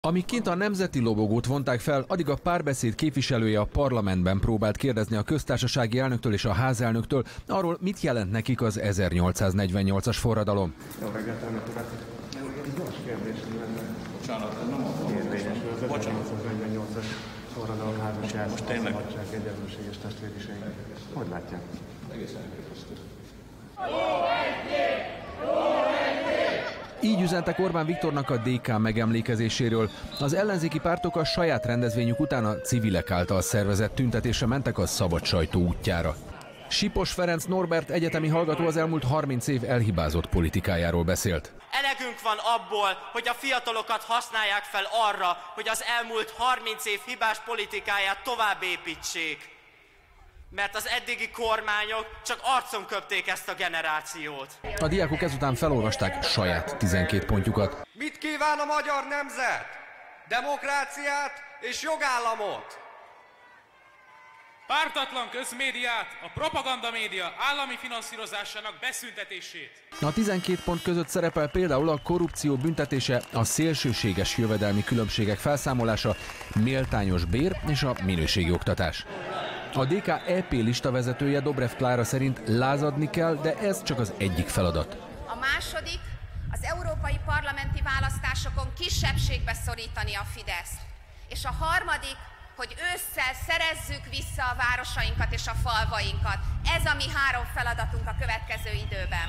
Amíg kint a nemzeti lobogót vonták fel, addig a Párbeszéd képviselője a parlamentben próbált kérdezni a köztársasági elnöktől és a házelnöktől arról, mit jelent nekik az 1848-as forradalom. Jó reggelt, elnök urak! Egy gyors kérdésem lenne. Bocsánat, nem a Érvényesül az 1848-as forradalom házasság, most tényleg? szabadság, egyenlőség és testvériség. Hogy látják? egészen elképesztő. Így üzentek Orbán Viktornak a DK megemlékezéséről. Az ellenzéki pártok a saját rendezvényük után a civilek által szervezett tüntetésre mentek a szabad sajtó útjára. Sipos Ferenc Norbert egyetemi hallgató az elmúlt 30 év elhibázott politikájáról beszélt. Elegünk van abból, hogy a fiatalokat használják fel arra, hogy az elmúlt 30 év hibás politikáját tovább építsék. Mert az eddigi kormányok csak arcon köpték ezt a generációt. A diákok ezután felolvasták saját 12 pontjukat. Mit kíván a magyar nemzet? Demokráciát és jogállamot! Pártatlan közmédiát, a propagandamédia állami finanszírozásának beszüntetését. A 12 pont között szerepel például a korrupció büntetése, a szélsőséges jövedelmi különbségek felszámolása, méltányos bér és a minőségi oktatás. A DK EP listavezetője Dobrev Klára szerint lázadni kell, de ez csak az egyik feladat. A második, az európai parlamenti választásokon kisebbségbe szorítani a Fideszt. És a harmadik, hogy ősszel szerezzük vissza a városainkat és a falvainkat. Ez a mi 3 feladatunk a következő időben.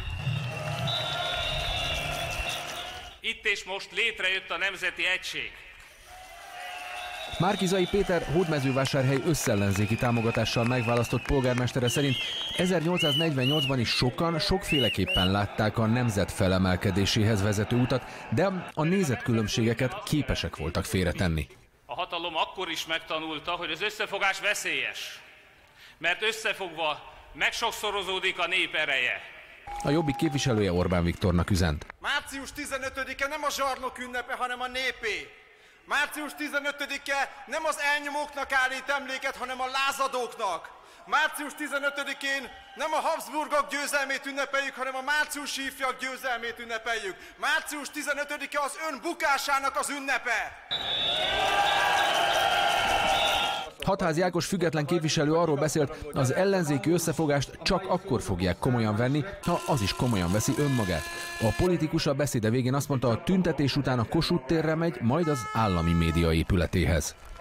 Itt és most létrejött a Nemzeti Egység. Márki-Zay Péter Hódmezővásárhely összellenzéki támogatással megválasztott polgármestere szerint 1848-ban is sokan sokféleképpen látták a nemzet felemelkedéséhez vezető utat, de a nézetkülönbségeket képesek voltak félretenni. A hatalom akkor is megtanulta, hogy az összefogás veszélyes, mert összefogva megsokszorozódik a nép ereje. A Jobbik képviselője Orbán Viktornak üzent. Március 15-e nem a zsarnok ünnepe, hanem a népé. Március 15-e nem az elnyomóknak állít emléket, hanem a lázadóknak. Március 15-én nem a Habsburgok győzelmét ünnepeljük, hanem a márciusi ifjak győzelmét ünnepeljük. Március 15-e az ön bukásának az ünnepe. Hatházi Ákos független képviselő arról beszélt, az ellenzéki összefogást csak akkor fogják komolyan venni, ha az is komolyan veszi önmagát. A politikus a beszéde végén azt mondta, a tüntetés után a Kossuth térre megy, majd az állami média épületéhez.